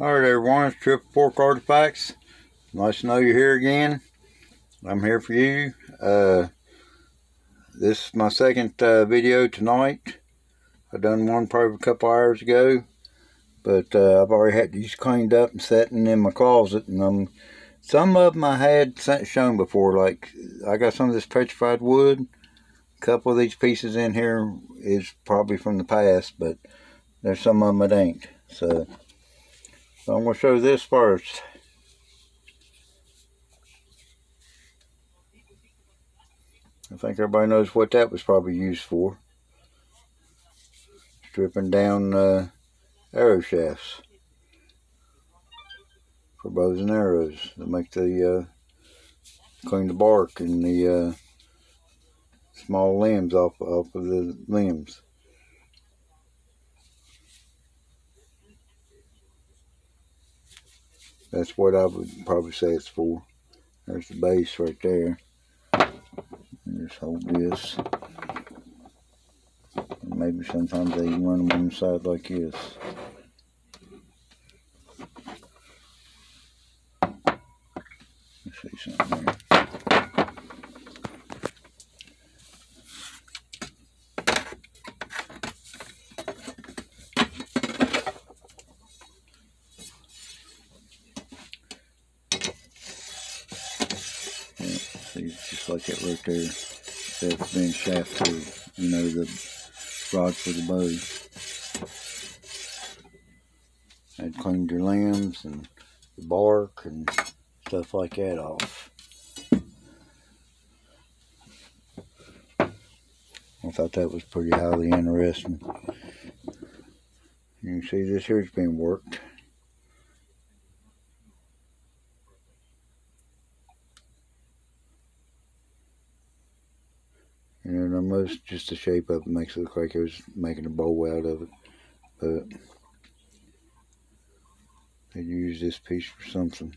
Alright everyone, it's Triple Pork Artifacts. Nice to know you're here again. I'm here for you. This is my second video tonight. I done one probably a couple hours ago, but I've already had these cleaned up and sitting in my closet, and some of them I had shown before. Like I got some of this petrified wood. A couple of these pieces in here is probably from the past, but there's some of them that ain't. So I'm going to show this first. I think everybody knows what that was probably used for. Stripping down arrow shafts for bows and arrows to make the clean the bark and the small limbs off of the limbs. That's what I would probably say it's for. There's the base right there. And just hold this. And maybe sometimes they even run them on the side like this. Let's see something there. See, just like that right there. That's been shaft to, the rod for the bow. I'd cleaned your limbs and the bark and stuff like that off. I thought that was pretty highly interesting. You can see this here's been worked. Almost just the shape of it makes it look like it was making a bowl out of it, but they use this piece for something.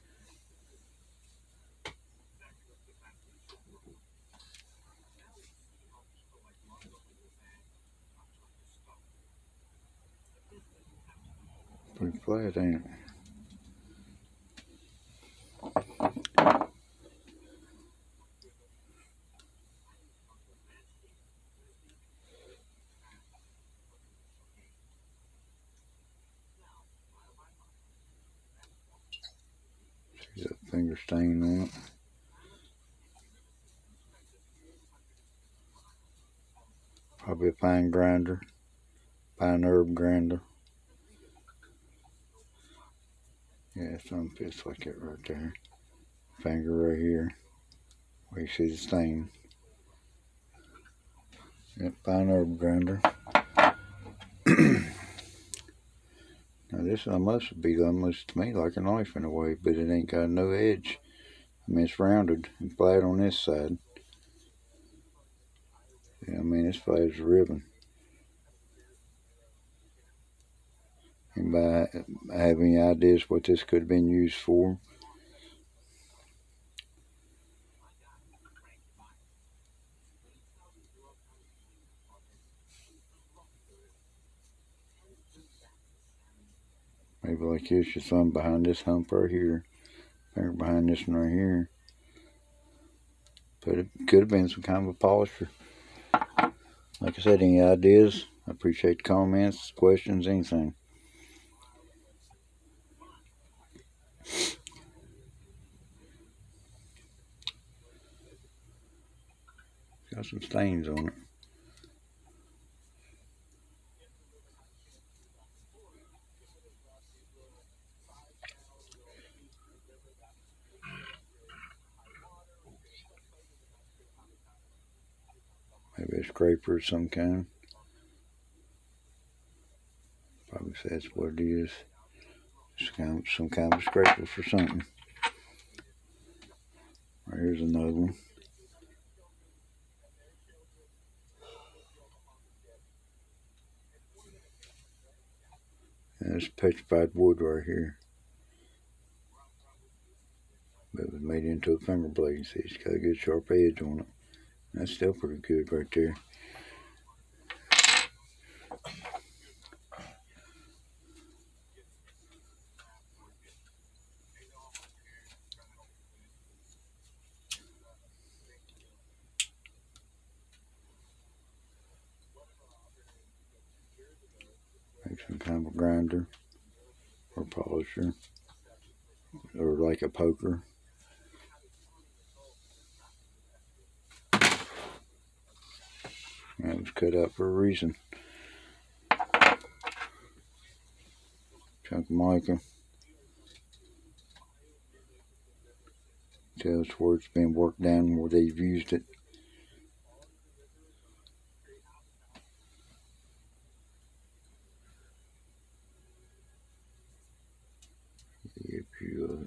Pretty flat, ain't it? See that finger stain on it. Probably a pine grinder, pine herb grinder. Yeah, some fits like that right there. Finger right here, where you see the stain. Yep, pine herb grinder. Now this almost be almost to me like a knife in a way, but it ain't got no edge. I mean, it's rounded and flat on this side. Yeah, I mean, it's flat as a ribbon. Anybody have any ideas what this could have been used for? Maybe like this, your thumb behind this hump right here, finger behind this one right here. But it could have been some kind of a polisher. Like I said, any ideas? I appreciate the comments, questions, anything. Got some stains on it. Maybe a scraper of some kind. Probably say that's what it is. Some kind of scraper for something. Right, here's another one. And there's petrified wood right here. But it was made into a finger blade. See, it's got a good sharp edge on it. That's still pretty good right there. some kind of a grinder or polisher, or like a poker. That was cut out for a reason. Chunk of mica. Tells where it's been worked down, where they've used it. Yep, you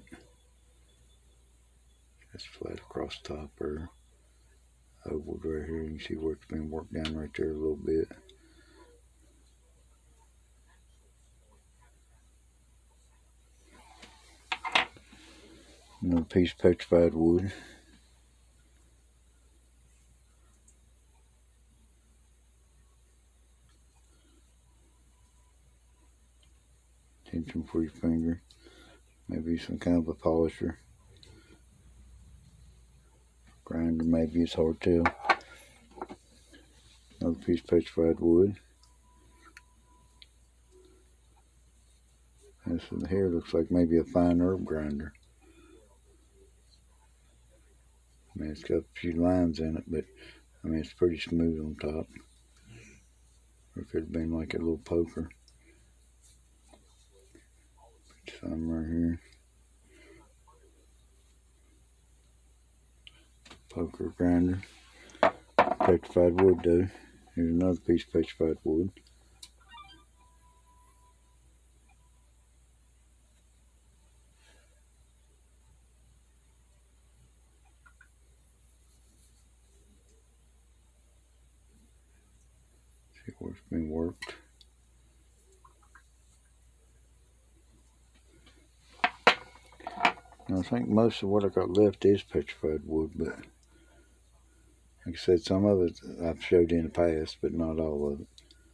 that's flat across the top there. Oval right here, you can see where it's been worked down right there a little bit. Another piece of petrified wood. Tension for your finger. Maybe some kind of a polisher. Grinder, maybe, it's hard to tell. Another piece of petrified wood. This one here looks like maybe a fine herb grinder. I mean, it's got a few lines in it, but I mean, it's pretty smooth on top. Or it could have been like a little poker. Put some right here. Poker grinder. Petrified wood though. Here's another piece of petrified wood. See where it's been worked. Now, I think most of what I got left is petrified wood, but like I said, some of it I've showed in the past, but not all of it.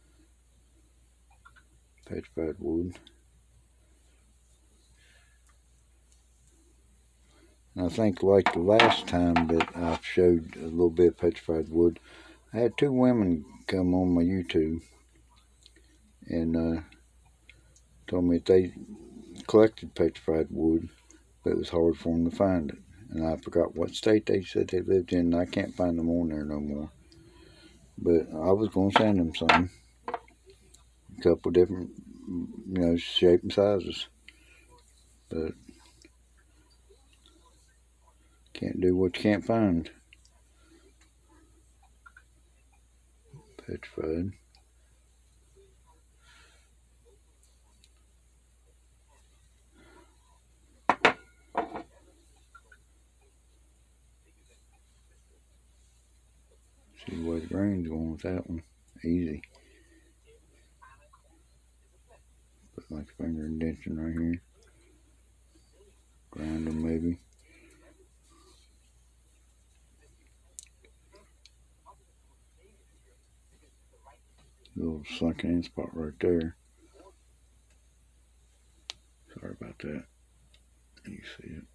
Petrified wood. And I think like the last time that I showed a little bit of petrified wood, I had two women come on my YouTube and told me that they collected petrified wood, but it was hard for them to find it. And I forgot what state they said they lived in, and I can't find them on there no more. But I was going to send them some. A couple different, shape and sizes. But can't do what you can't find. Petrified. See where the grain's going with that one. Easy. Put like a finger indentation right here. Grinder maybe. Little sunken in spot right there. Sorry about that. You see it.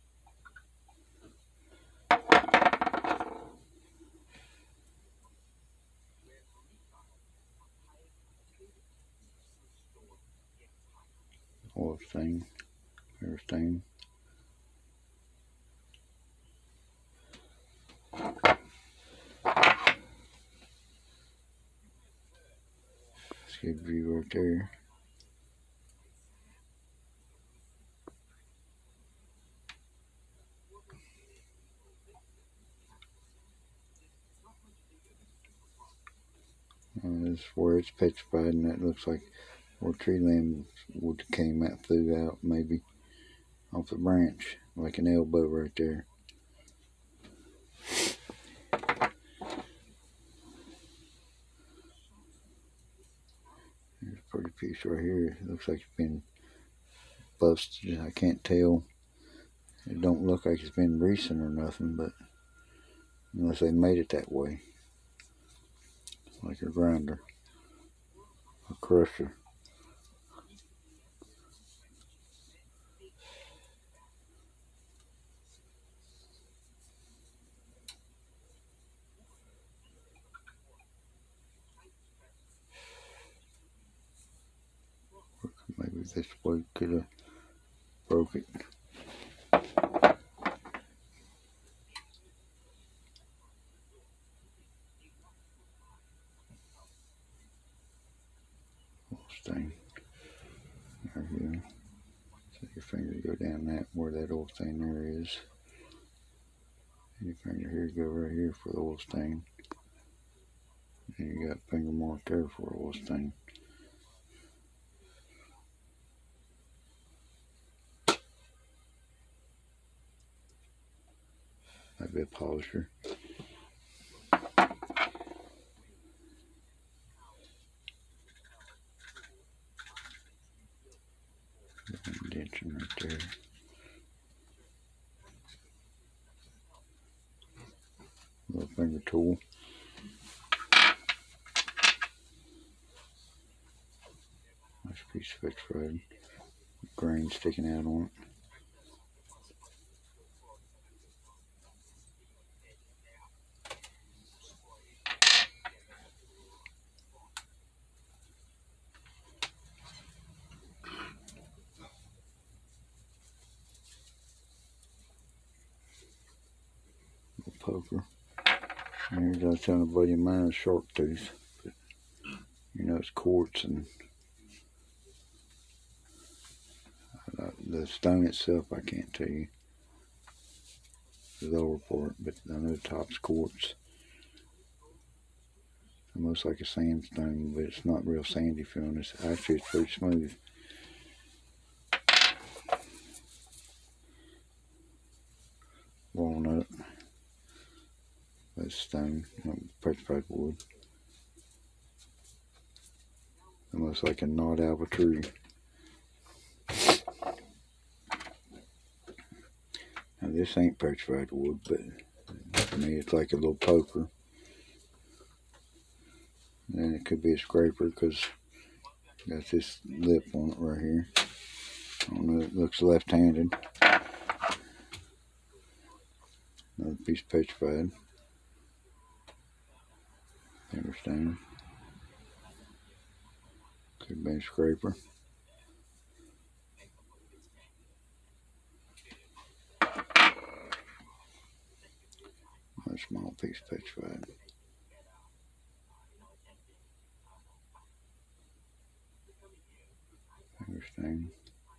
Oil stain, hair stain. Skid view right there. This is where it's petrified, and that looks like where tree limb would came out, flew out maybe off the branch, like an elbow right there. There's a pretty piece right here. It looks like it's been busted. I can't tell. It don't look like it's been recent or nothing, but unless they made it that way, like a grinder, a crusher. This way could have broke it. Stain. There you go. So your finger go down that where that oil stain there is. And your finger here go right here for the oil stain. And you got finger mark there for oil stain. That'd be a polisher. Indentation right there. Little finger tool. Nice piece of fixed thread. Grain sticking out on it. Poker. And here's I was telling a buddy of mine a shark tooth. But, you know, it's quartz, and the stone itself I can't tell you the lower part, but I know the top's quartz. Almost like a sandstone, but it's not real sandy feeling. It's pretty smooth. Walnut. That's stone, petrified wood. Almost like a knot out of a tree. Now this ain't petrified wood, but to me it's like a little poker. And it could be a scraper because it got this lip on it right here. I don't know, it looks left-handed. Another piece of petrified. Finger stain. Could be a scraper. A small piece of petrified. Finger stain.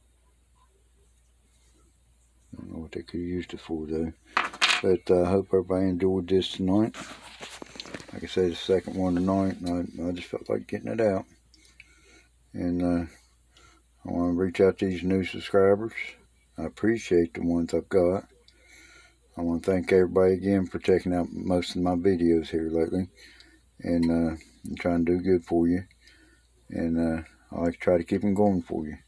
Don't know what they could have used it for though. But I hope everybody enjoyed this tonight. Like I said, the second one tonight, and I just felt like getting it out. And I want to reach out to these new subscribers. I appreciate the ones I've got. I want to thank everybody again for checking out most of my videos here lately. And I'm trying to do good for you. And I like to try to keep them going for you.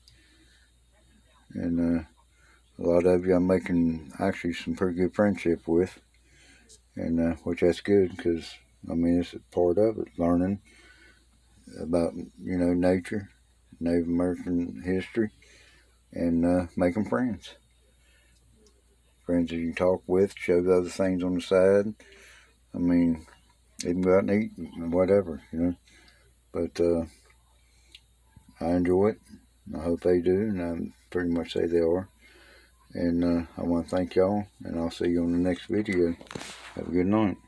And a lot of you I'm making actually some pretty good friendship with. And which that's good, because I mean, it's a part of it, learning about, you know, nature, Native American history, and making friends. Friends that you can talk with, show the other things on the side. I mean, even go out and eat, whatever, you know. But I enjoy it. I hope they do, and I pretty much say they are. And I want to thank y'all, and I'll see you on the next video. Have a good night.